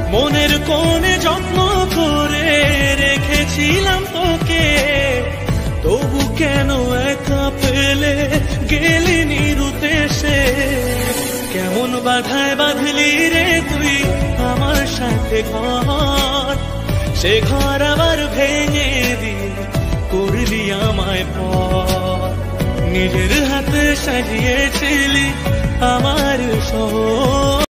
মনের কোণে যত্ন করে রেখেছিলাম তোকে, তবু কেন একা ফেলে গেলি নিরুদ্দেশে। কেমন বাধায় বাঁধলি রে তুই আমার সাথে ঘর, সে ঘর আবার ভেঙে দিয়ে করলি আমায় পর। নিজের হাতে সাজিয়েছিলি আমার শহর,